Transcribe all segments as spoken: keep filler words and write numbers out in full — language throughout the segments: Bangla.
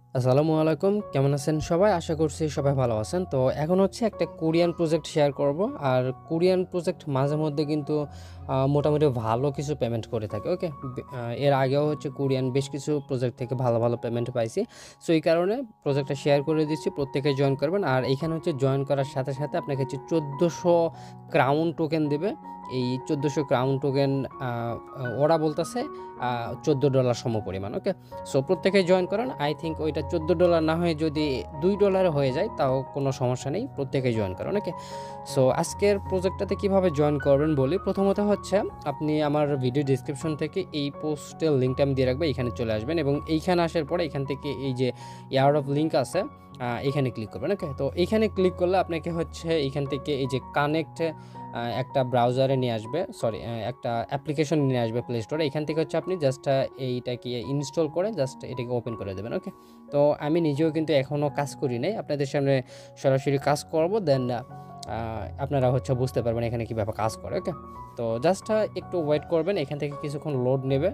আসসালামু আলাইকুম, কেমন আছেন সবাই? আশা করছি সবাই ভালো আছেন। তো এখন হচ্ছে একটা কোরিয়ান প্রজেক্ট শেয়ার করব। আর কোরিয়ান প্রজেক্ট মাঝে মধ্যে কিন্তু আ মোটামুটি ভালো কিছু পেমেন্ট করে থাকে। ওকে? বে আ এর আগেও হচ্ছে কোরিয়ান বেশ কিছু প্রজেক্ট থেকে ভালো, ভালো পেমেন্ট পাইছি। সো এই কারণে প্রজেক্টটা শেয়ার করে দিচ্ছি। প্রত্যেকে জয়েন করবেন। আর এইখানে হচ্ছে জয়েন করার সাথে, সাথে আপনাকে হচ্ছে চৌদ্দশো ক্রাউন টোকেন দেবে। এই চৌদ্দশো ক্রাউন টোকেন আ ওরা বলতেছে আ চৌদ্দ ডলার সমপরিমাণ। ওকে? সো প্রত্যেকেই জয়েন করেন। আই থিঙ্ক ওইটা চৌদ্দ ডলার না হয়ে যদি দুই ডলার হয়ে যায় তাও কোনো সমস্যা নেই, প্রত্যেকেই জয়েন করেন। ওকে? সো আজকের প্রজেক্টটাতে কীভাবে জয়েন করবেন বলি। প্রথমত হচ্ছে আপনি আমার ভিডিও ডিসক্রিপশন থেকে এই পোস্টের লিঙ্কটা আমি দিয়ে রাখবো, এখানে চলে আসবেন এবং এইখানে আসার পরে এখান থেকে এই যে এয়ারড্রপ লিঙ্ক আছে এখানে ক্লিক করবেন। ওকে? তো এইখানে ক্লিক করলে আপনাকে হচ্ছে এইখান থেকে এই যে কানেক্ট একটা ব্রাউজারে নিয়ে আসবে, সরি একটা অ্যাপ্লিকেশন নিয়ে আসবে প্লে স্টোরে। এখান থেকে হচ্ছে আপনি জাস্ট এইটাকে ইনস্টল করে জাস্ট এটাকে ওপেন করে দেবেন। ওকে? তো আমি নিজেও কিন্তু এখনও কাজ করি নাই, আপনাদের সামনে সরাসরি কাজ করব, দেন আপনারা হচ্ছে বুঝতে পারবেন এখানে কীভাবে কাজ করে। ওকে? তো জাস্ট একটু ওয়েট করবেন, এখান থেকে কিছুক্ষণ লোড নেবে।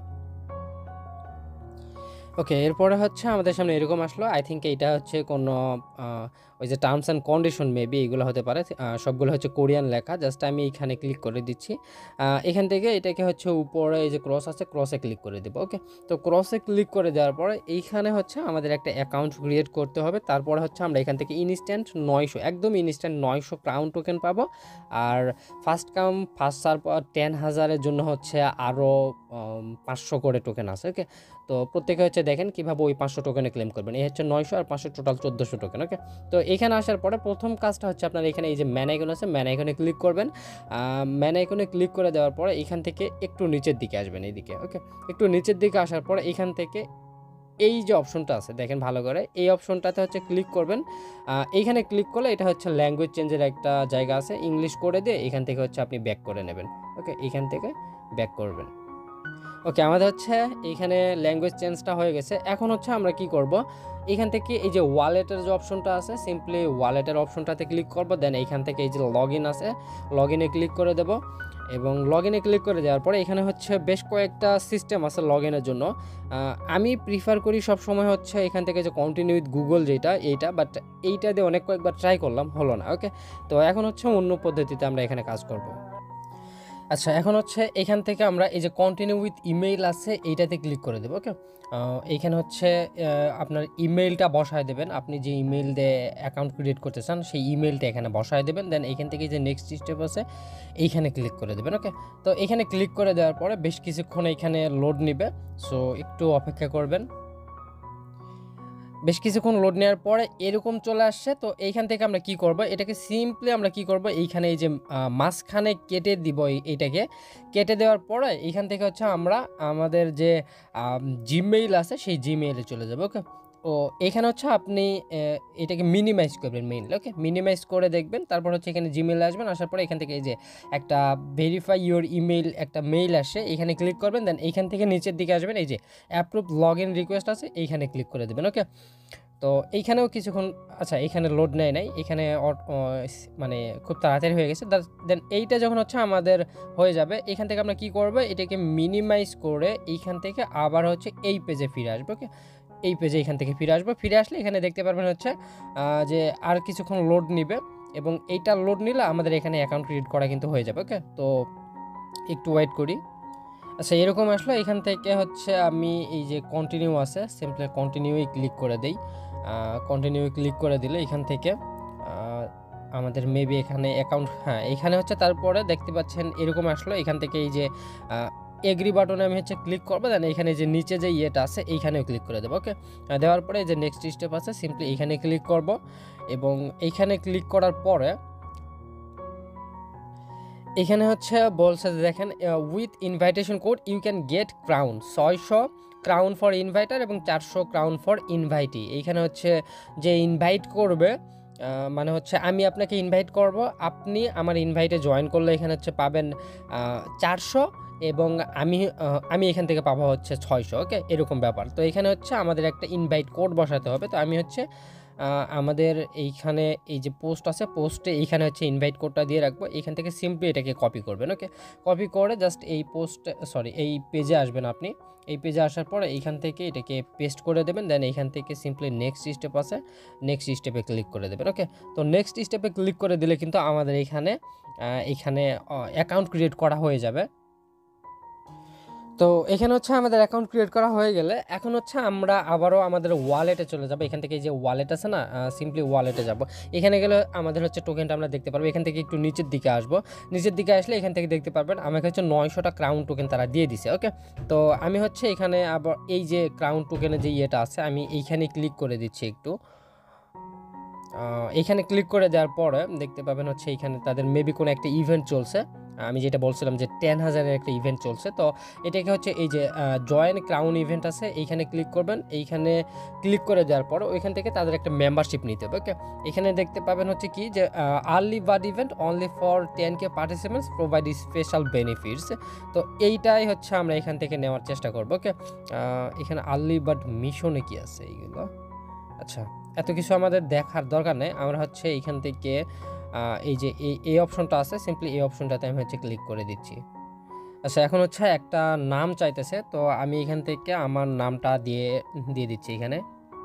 ওকে, এরপরে হচ্ছে আমাদের সামনে এরকম আসলো। আই থিঙ্ক এইটা হচ্ছে কোনো ওই যে টার্মস অ্যান্ড কন্ডিশন মেবি এগুলো হতে পারে। সবগুলো হচ্ছে কোরিয়ান লেখা। জাস্ট আমি এইখানে ক্লিক করে দিচ্ছি। এখান থেকে এটাকে হচ্ছে উপরে এই যে ক্রস আছে, ক্রসে ক্লিক করে দেবো। ওকে? তো ক্রসে ক্লিক করে দেওয়ার পরে এইখানে হচ্ছে আমাদের একটা অ্যাকাউন্ট ক্রিয়েট করতে হবে। তারপরে হচ্ছে আমরা এখান থেকে ইনস্ট্যান্ট নয়শো একদম ইনস্ট্যান্ট নয়শো ক্রাউন টোকেন পাবো। আর first come first serve ten হাজারের জন্য হচ্ছে আরও পাঁচশো করে টোকেন আছে। ওকে? তো প্রত্যেকে হচ্ছে দেখেন কীভাবে ওই পাঁচশো টোকেনে ক্লেম করবেন। এই হচ্ছে নয়শো আর পাঁচশো টোটাল চোদ্দোশো টোকেন। ওকে? তো এখানে আসার পরে প্রথম কাজটা হচ্ছে আপনার এখানে এই যে ম্যান আইকন আছে, ম্যান আইকনে ক্লিক করবেন। ম্যান আইকনে ক্লিক করে দেওয়ার পরে এখান থেকে একটু নিচের দিকে আসবেন, এইদিকে। ওকে? একটু নিচের দিকে আসার পরে এখান থেকে এই যে অপশনটা আছে দেখেন ভালো করে, এই অপশনটাতে হচ্ছে ক্লিক করবেন। এইখানে ক্লিক করলে এটা হচ্ছে ল্যাঙ্গুয়েজ চেঞ্জের একটা জায়গা আছে, ইংলিশ করে দিয়ে এখান থেকে হচ্ছে আপনি ব্যাক করে নেবেন। ওকে? এখান থেকে ব্যাক করবেন। ওকে, আমাদের হচ্ছে এইখানে ল্যাঙ্গুয়েজ চেঞ্জটা হয়ে গেছে। এখন হচ্ছে আমরা কি করব, এখান থেকে এই যে ওয়ালেটের যে অপশনটা আছে, সিম্পলি ওয়ালেটের অপশনটাতে ক্লিক করব। দেন এইখান থেকে এই যে লগ ইন আছে, লগ ইনে ক্লিক করে দেব এবং লগ ইনে ক্লিক করে দেওয়ার পরে এখানে হচ্ছে বেশ কয়েকটা সিস্টেম আছে লগ ইনের জন্য। আমি প্রিফার করি সব সময় হচ্ছে এখান থেকে যে কন্টিনিউ উইথ গুগল যেটা, এইটা, বাট এইটা দিয়ে অনেক কয়েকবার ট্রাই করলাম, হলো না। ওকে? তো এখন হচ্ছে অন্য পদ্ধতিতে আমরা এখানে কাজ করব। আচ্ছা, এখন হচ্ছে এখান থেকে আমরা এই যে কন্টিনিউ উইথ ইমেইল আছে এইটাতে ক্লিক করে দেবো। ওকে? এইখানে হচ্ছে আপনার ইমেইলটা বসায় দেবেন, আপনি যে ইমেইল দিয়ে অ্যাকাউন্ট ক্রিয়েট করতে চান সেই ইমেইলটা এখানে বসায় দেবেন। দেন এখান থেকে যে নেক্সট স্টেপ আছে এইখানে ক্লিক করে দেবেন। ওকে? তো এখানে ক্লিক করে দেওয়ার পরে বেশ কিছুক্ষণ এইখানে লোড নেবে, সো একটু অপেক্ষা করবেন। বেশ কিছুক্ষণ লোড নেওয়ার পরে এরকম চলে আসছে। তো এইখান থেকে আমরা কি করব, এটাকে সিম্পলি আমরা কি করব, এইখানে এই যে মাঝখানে কেটে দিব, এইটাকে কেটে দেওয়ার পরে এইখান থেকে হচ্ছে আমরা আমাদের যে জিমেইল আছে সেই জিমেইলে চলে যাব। ওকে? ও এখানে হচ্ছে আপনি এটাকে মিনিমাইজ করবেন মেইনলি। ওকে? মিনিমাইজ করে দেখবেন, তারপর হচ্ছে এখানে জিমেইলে আসবেন। আসার পরে এখান থেকে এই যে একটা ভেরিফাই ইউর ইমেইল একটা মেইল আসে, এখানে ক্লিক করবেন। দেন এইখান থেকে নিচের দিকে আসবেন, এই যে অ্যাপ্রুভ লগ ইন রিকোয়েস্ট আছে, এইখানে ক্লিক করে দেবেন। ওকে? তো এইখানেও কিছুক্ষণ, আচ্ছা এখানে লোড নেয় নাই, এখানে মানে খুব তাড়াতাড়ি হয়ে গেছে। দেন এইটা যখন হচ্ছে আমাদের হয়ে যাবে, এখান থেকে আমরা কি করব, এটাকে মিনিমাইজ করে এইখান থেকে আবার হচ্ছে এই পেজে ফিরে আসবো। ওকে? এই পেজে এখান থেকে ফিরে আসবো। ফিরে আসলে এখানে দেখতে পারবেন হচ্ছে যে আর কিছুক্ষণ লোড নিবে এবং এইটা লোড নিলে আমাদের এখানে অ্যাকাউন্ট ক্রিয়েট করা কিন্তু হয়ে যাবে। ওকে? তো একটু ওয়েট করি। আচ্ছা, এরকম আসলো। এখান থেকে হচ্ছে আমি এই যে কন্টিনিউ আছে, সিম্পলি কন্টিনিউই ক্লিক করে দেই। কন্টিনিউ ক্লিক করে দিলে এখান থেকে আমাদের মেবি এখানে অ্যাকাউন্ট, হ্যাঁ এখানে হচ্ছে তারপরে দেখতে পাচ্ছেন এরকম আসলো। এখান থেকে এই যে এগ্রি বাটনে আমি হচ্ছে ক্লিক করবো। দেন এখানে যে নিচে যে ইয়েটা আছে এইখানেও ক্লিক করে দেবো। ওকে? দেওয়ার পরে যে নেক্সট স্টেপ আছে, সিম্পলি এইখানে ক্লিক করব এবং এইখানে ক্লিক করার পরে এখানে হচ্ছে বলছে দেখেন with invitation code you can get crown, ছয়শো ক্রাউন ফর ইনভাইটার এবং চারশো ক্রাউন ফর ইনভাইটি। এইখানে হচ্ছে যে ইনভাইট করবে, মানে হচ্ছে আমি আপনাকে ইনভাইট করব, আপনি আমার ইনভাইটে জয়েন করলে এখানে হচ্ছে পাবেন চারশো এবং আমি আমি এখান থেকে পাবো হচ্ছে ছয়শো। ওকে? এরকম ব্যাপার। তো এখানে হচ্ছে আমাদের একটা ইনভাইট কোড বসাতে হবে। তো আমি হচ্ছে আমাদের এইখানে এই যে পোস্ট আছে, পোস্টে এইখানে হচ্ছে ইনভাইট কোডটা দিয়ে রাখবো। এইখান থেকে সিম্পলি এটাকে কপি করবেন। ওকে, কপি করে জাস্ট এই পোস্ট সরি এই পেজে আসবেন আপনি। এই পেজে আসার পরে এইখান থেকে এটাকে পেস্ট করে দেবেন। দেন এইখান থেকে সিম্পলি নেক্সট স্টেপ আছে, নেক্সট স্টেপে ক্লিক করে দেবেন। ওকে, তো নেক্সট স্টেপে ক্লিক করে দিলে কিন্তু আমাদের এইখানে এইখানে অ্যাকাউন্ট ক্রিয়েট করা হয়ে যাবে। তো এখানে হচ্ছে আমাদের অ্যাকাউন্ট ক্রিয়েট করা হয়ে গেলে এখন হচ্ছে আমরা আবারও আমাদের ওয়ালেটে চলে যাব। এখান থেকে এই যে ওয়ালেট আছে না, সিম্পলি ওয়ালেটে যাব। এখানে গেলে আমাদের হচ্ছে টোকেনটা আমরা দেখতে পারবো। এখান থেকে একটু নিচের দিকে আসবো, নিচের দিকে আসলে এখান থেকে দেখতে পারবেন আমাকে হচ্ছে নয়শোটা ক্রাউন টোকেন তারা দিয়ে দিছে। ওকে, তো আমি হচ্ছে এখানে আবার এই যে ক্রাউন টোকেনের যে ইয়েটা আছে আমি এইখানে ক্লিক করে দিচ্ছি একটু। এইখানে ক্লিক করে দেওয়ার পরে দেখতে পাবেন হচ্ছে এইখানে তাদের মেবি কোনো একটা ইভেন্ট চলছে। আমি যেটা বলছিলাম যে টেন হাজারের একটা ইভেন্ট চলছে, তো এটাকে হচ্ছে এই যে জয়েন ক্রাউন ইভেন্ট আছে এইখানে ক্লিক করবেন। এইখানে ক্লিক করে দেওয়ার পর ওইখান থেকে তাদের একটা মেম্বারশিপ নিতে হবে। ওকে, এখানে দেখতে পাবেন হচ্ছে কি যে early bird event only for ten K participants provide special benefits. তো এইটাই হচ্ছে আমরা এখান থেকে নেওয়ার চেষ্টা করবো। ওকে, এখানে আর্লি বার্ড মিশনে কি আছে এইগুলো, আচ্ছা এত কিছু আমাদের দেখার দরকার নেই। আমরা হচ্ছে এইখান থেকে এই যে এই অপশনটা আছে, সিম্পলি এই অপশনটাতে আমি হচ্ছে ক্লিক করে দিচ্ছি। আচ্ছা, এখন হচ্ছে একটা নাম চাইতেছে, তো আমি এখান থেকে আমার নামটা দিয়ে দিয়ে দিচ্ছি এখানে।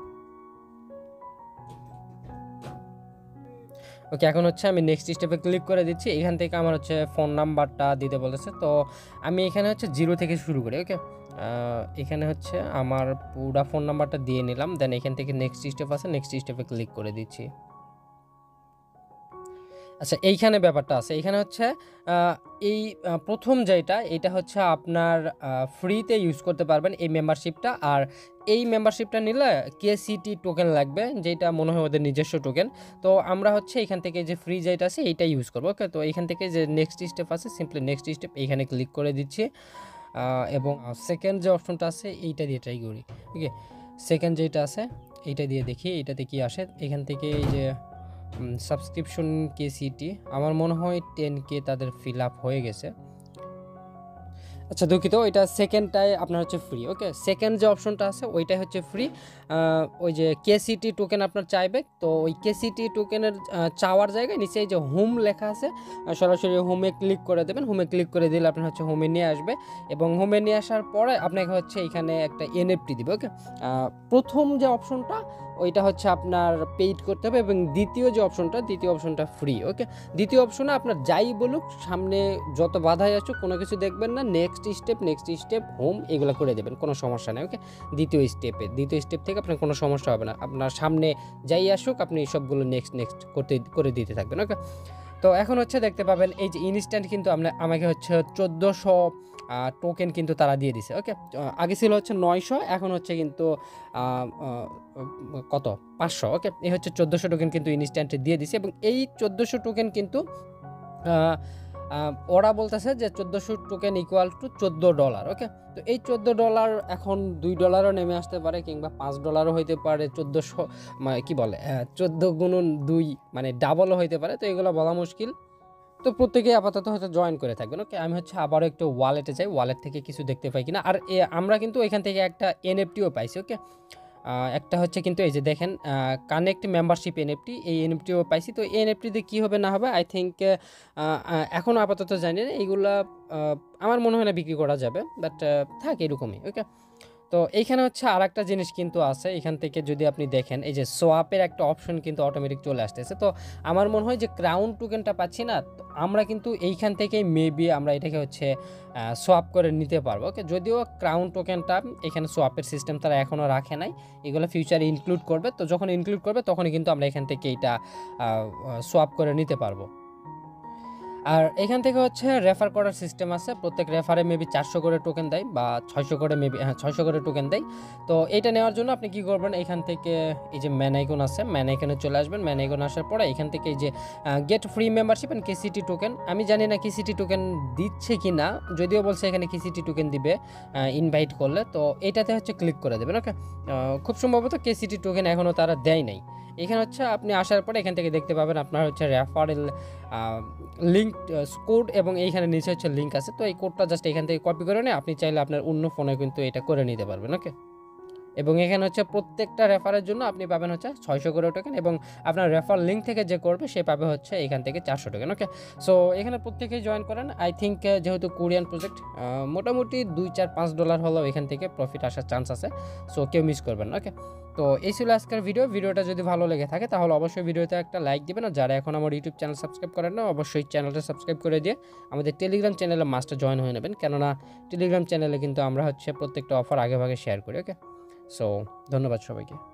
ওকে, এখন হচ্ছে আমি নেক্সট স্টেপে ক্লিক করে দিচ্ছি। এখান থেকে আমার হচ্ছে ফোন নাম্বারটা দিতে বলেছে, তো আমি এখানে হচ্ছে জিরো থেকে শুরু করি। ওকে, এখানে হচ্ছে আমার পুরা ফোন নাম্বারটা দিয়ে নিলাম। দেন এখান থেকে নেক্সট স্টেপ আছে, নেক্সট স্টেপে ক্লিক করে দিচ্ছি। আচ্ছা, এইখানে ব্যাপারটা আছে, এইখানে হচ্ছে এই প্রথম যেটা এটা হচ্ছে আপনার ফ্রিতে ইউজ করতে পারবেন এই মেম্বারশিপটা। আর এই মেম্বারশিপটা নিলে কেসিটি টোকেন লাগবে, যেটা মনে হয় ওদের নিজস্ব টোকেন। তো আমরা হচ্ছে এখান থেকে যে ফ্রি যেটা আছে এইটা ইউজ করবো। ওকে, তো এখান থেকে যে নেক্সট স্টেপ আছে সিম্পলি নেক্সট স্টেপ এইখানে ক্লিক করে দিচ্ছি। এবং সেকেন্ড যে অপশনটা আছে এইটা দিয়ে ট্রাই করি। ওকে, সেকেন্ড যেটা আছে এইটা দিয়ে দেখি এইটাতে কি আসে। এখান থেকে এই যে সাবস্ক্রিপশন কেসিটি আমার মনে হয় টেন কে তাদের ফিল আপ হয়ে গেছে। আচ্ছা দুঃখিত, ওইটা সেকেন্ডটায় আপনার হচ্ছে ফ্রি। ওকে, সেকেন্ড যে অপশনটা আছে ওইটাই হচ্ছে ফ্রি। ওই যে কেসিটি টোকেন আপনার চাইবে, তো ওই কেসিটি টোকেনের চাওয়ার জায়গায় নিচে এই যে হোম লেখা আছে, সরাসরি হোমে ক্লিক করে দেবেন। হোমে ক্লিক করে দিলে আপনার হচ্ছে হোমে নিয়ে আসবে, এবং হোমে নিয়ে আসার পরে আপনাকে হচ্ছে এখানে একটা এনএফটি দিবে। ওকে, প্রথম যে অপশনটা ওইটা হচ্ছে আপনার পেইড করতে হবে, এবং দ্বিতীয় যে অপশনটা দ্বিতীয় অপশনটা ফ্রি। ওকে, দ্বিতীয় অপশনে আপনার যাই বলুক, সামনে যত বাধাই আসুক কোনো কিছু দেখবেন না, next step next step home এগুলো করে দেবেন, কোনো সমস্যা নেই। ওকে, দ্বিতীয় স্টেপে দ্বিতীয় স্টেপ থেকে আপনার কোনো সমস্যা হবে না, আপনার সামনে যাই আসুক আপনি সবগুলো নেক্সট নেক্সট করতে করে দিতে থাকবেন। ওকে, তো এখন হচ্ছে দেখতে পাবেন এই যে ইনস্ট্যান্ট কিন্তু আমরা আমাকে হচ্ছে চোদ্দোশো টোকেন কিন্তু তারা দিয়ে দিছে। ওকে, আগে ছিল হচ্ছে নয়শো, এখন হচ্ছে কিন্তু কত পাঁচশো। ওকে, এই হচ্ছে চোদ্দোশো টোকেন কিন্তু ইনস্ট্যান্টে দিয়ে দিছে, এবং এই চোদ্দোশো টোকেন কিন্তু ওরা বলতেছে যে চোদ্দোশো টোকেন ইকুয়াল টু চোদ্দো ডলার। ওকে, তো এই চোদ্দো ডলার এখন দুই ডলারও নেমে আসতে পারে, কিংবা পাঁচ ডলারও হইতে পারে, চোদ্দোশো মানে কি বলে চোদ্দো গুণন দুই মানে ডাবলও হইতে পারে, তো এগুলো বলা মুশকিল। তো প্রত্যেকে আপাতত হয়তো জয়েন করে থাকবেন। ওকে, আমি হচ্ছে আবারও একটু ওয়ালেটে যাই, ওয়ালেট থেকে কিছু দেখতে পাই কিনা। আর আমরা কিন্তু এখান থেকে একটা এনএফটিও পাইছি। ওকে, একটা হচ্ছে কিন্তু এই যে দেখেন কানেক্ট মেম্বারশিপ এনএফটি, এই এনএফটিও পাইছি। তো এই এনএফটিতে কী হবে না হবে আই থিঙ্ক এখনও আপাতত জানি না, এইগুলা আমার মনে হয় না বিক্রি করা যাবে, বাট থাক এরকমই। ওকে, তো এইখানে হচ্ছে আর একটা জিনিস কিন্তু আছে, এখান থেকে যদি আপনি দেখেন এই যে সোয়াপের একটা অপশন কিন্তু অটোমেটিক চলে আসতেছে। তো আমার মনে হয় যে ক্রাউন টোকেনটা পাচ্ছি না, আমরা কিন্তু এইখান থেকেই মেবি আমরা এটাকে হচ্ছে সোয়াপ করে নিতে পারবো। ওকে, যদিও ক্রাউন টোকেনটা এখানে সোয়াপের সিস্টেম তারা এখনও রাখে নাই, এগুলো ফিউচারে ইনক্লুড করবে। তো যখন ইনক্লুড করবে তখনই কিন্তু আমরা এখান থেকে এইটা সোয়াপ করে নিতে পারবো। আর এখান থেকে হচ্ছে রেফার করার সিস্টেম আছে, প্রত্যেক রেফারে মেবি চারশো করে টোকেন দেয়, বা ছয়শো করে মেবি হ্যাঁ ছয়শো করে টোকেন দেয়। তো এইটা নেওয়ার জন্য আপনি কী করবেন, এখান থেকে এই যে ম্যান আইকন আছে, ম্যান আইকনে চলে আসবেন। ম্যান আইকন আসার পরে এখান থেকে এই যে get free membership and KCT token, আমি জানি না কেসিটি টোকেন দিচ্ছে কি না, যদিও বলছে এখানে কেসিটি টোকেন দিবে ইনভাইট করলে, তো এইটাতে হচ্ছে ক্লিক করে দেবেন। ওকে, খুব সম্ভবত কেসিটি টোকেন এখনও তারা দেয় নাই। এখানে হচ্ছে আপনি আসার পরে এখান থেকে দেখতে পাবেন আপনার হচ্ছে রেফারেল লিঙ্ক কোড, এবং এইখানে নিচে হচ্ছে লিঙ্ক আছে। তো এই কোডটা জাস্ট এখান থেকে কপি করে নিয়ে আপনি চাইলে আপনার অন্য ফোনে কিন্তু এটা করে নিতে পারবেন। ওকে, এবং এখানে হচ্ছে প্রত্যেকটা রেফারের জন্য আপনি পাবেন হচ্ছে ছয়শো করে টোকেন, এবং আপনার রেফার লিঙ্ক থেকে যে করবে সে পাবে হচ্ছে এখান থেকে চারশো টোকেন। ওকে, সো এখানে প্রত্যেকেই জয়েন করেন। আই থিঙ্ক যেহেতু কোরিয়ান প্রজেক্ট মোটামুটি দুই চার পাঁচ ডলার হলেও এখান থেকে প্রফিট আসার চান্স আছে, সো কেউ মিস করবেন না। ওকে, তো এই ছিল আজকের ভিডিও। ভিডিওটা যদি ভালো লেগে থাকে তাহলে অবশ্যই ভিডিওতে একটা লাইক দিবেন, আর যারা এখন আমার ইউটিউব চ্যানেল সাবস্ক্রাইব করেন না অবশ্যই চ্যানেলটা সাবস্ক্রাইব করে দিয়ে আমাদের টেলিগ্রাম চ্যানেলে মাস্টার জয়েন হয়ে নেবেন, কেননা টেলিগ্রাম চ্যানেলে কিন্তু আমরা হচ্ছে প্রত্যেকটা অফার আগে ভাগে শেয়ার করি। ওকে, সো ধন্যবাদ সবাইকে।